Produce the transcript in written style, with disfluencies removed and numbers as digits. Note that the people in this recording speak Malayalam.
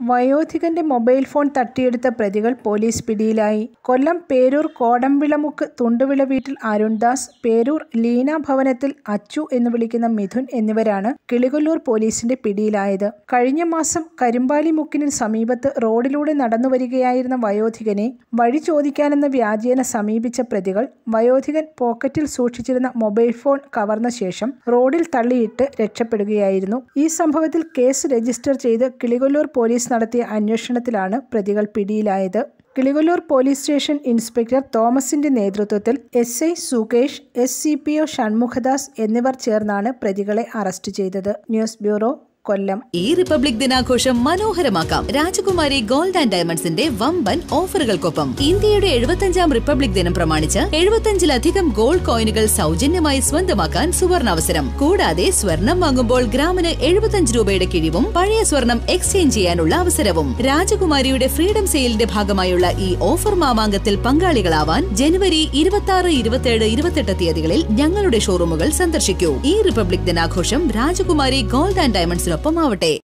വയോധികന്റെ മൊബൈൽ ഫോൺ തട്ടിയെടുത്ത പ്രതികൾ പോലീസ് പിടിയിലായി. കൊല്ലം പേരൂർ കോടംവിളമുക്ക് തുണ്ടുവിള വീട്ടിൽ അരുൺദാസ്, പേരൂർ ലീന ഭവനത്തിൽ അച്ചു എന്ന് വിളിക്കുന്ന മിഥുൻ എന്നിവരാണ് കിളികൊല്ലൂർ പോലീസിന്റെ പിടിയിലായത്. കഴിഞ്ഞ മാസം കരിമ്പാലിമുക്കിന് സമീപത്ത് റോഡിലൂടെ നടന്നുവരികയായിരുന്ന വയോധികനെ വഴി ചോദിക്കാനെന്ന വ്യാജേന സമീപിച്ച പ്രതികൾ വയോധികൻ പോക്കറ്റിൽ സൂക്ഷിച്ചിരുന്ന മൊബൈൽ ഫോൺ കവർന്ന ശേഷം റോഡിൽ തള്ളിയിട്ട് രക്ഷപ്പെടുകയായിരുന്നു. ഈ സംഭവത്തിൽ കേസ് രജിസ്റ്റർ ചെയ്ത് കിളികൊല്ലൂർ പോലീസ് നടത്തിയ അന്വേഷണത്തിലാണ് പ്രതികൾ പിടിയിലായത്. കിളികൊല്ലൂർ പോലീസ് സ്റ്റേഷൻ ഇൻസ്പെക്ടർ തോമസിന്റെ നേതൃത്വത്തിൽ എസ്.ഐ. സുകേഷ്, എസ്.സി.പി.ഒ. ഷൺമുഖദാസ് എന്നിവർ ചേർന്നാണ് പ്രതികളെ അറസ്റ്റ് ചെയ്തത്. News bureau, Kollam. ഈ റിപ്പബ്ലിക് ദിനാഘോഷം മനോഹരമാക്കാം രാജകുമാരി ഗോൾഡ് ആൻഡ് ഡയമണ്ട്സിന്റെ വമ്പൻ ഓഫറുകൾക്കൊപ്പം. ഇന്ത്യയുടെ 75ാം റിപ്പബ്ലിക് ദിനം പ്രമാണിച്ച് 75ലധികം ഗോൾഡ് കോയിനുകൾ സൗജന്യമായി സ്വന്തമാക്കാൻ സുവർണാവസരം. കൂടാതെ സ്വർണം വാങ്ങുമ്പോൾ ഗ്രാമിന് 75 രൂപയുടെ കിഴിവും പഴയ സ്വർണം എക്സ്ചേഞ്ച് ചെയ്യാനുള്ള അവസരവും. രാജകുമാരിയുടെ ഫ്രീഡം സെയിലിന്റെ ഭാഗമായുള്ള ഈ ഓഫർ മാമാങ്കത്തിൽ പങ്കാളികളാവാൻ ജനുവരി 26, 27, 28 തീയതികളിൽ ഞങ്ങളുടെ ഷോറൂമുകൾ സന്ദർശിക്കൂ. ഈ റിപ്പബ്ലിക് ദിനാഘോഷം രാജകുമാരി ഗോൾഡ് ആൻഡ് ഡയമണ്ട്സിനൊപ്പമാവട്ടെ.